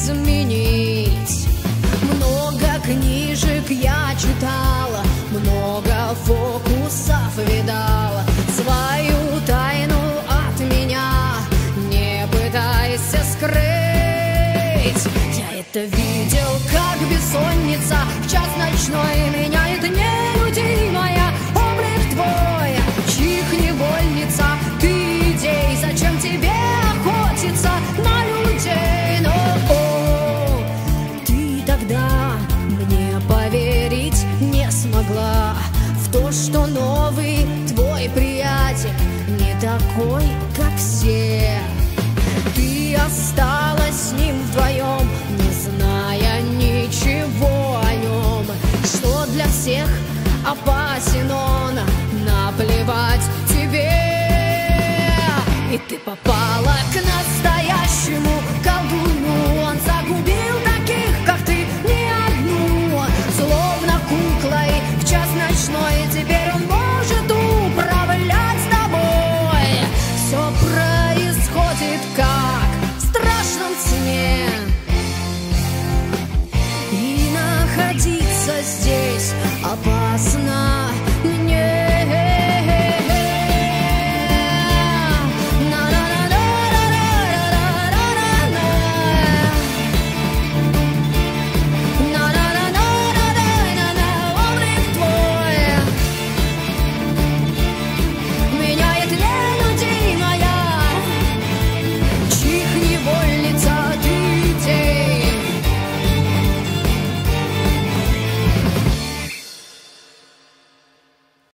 изменить. Много книжек я читала, много фокусов видала. Свою тайну от меня не пытайся скрыть. Я это видел, как бессонница в час ночной меняет нелюдимая облик твой. Чих невольница, ты идей, зачем тебе охотиться на людей? Но ты тогда мне поверить не смогла в то, что новый твой приятель не такой, как все. Ты осталась с ним вдвоем, не зная ничего о нем, что для всех опасен он, наплевать тебе. И ты попала к настоящему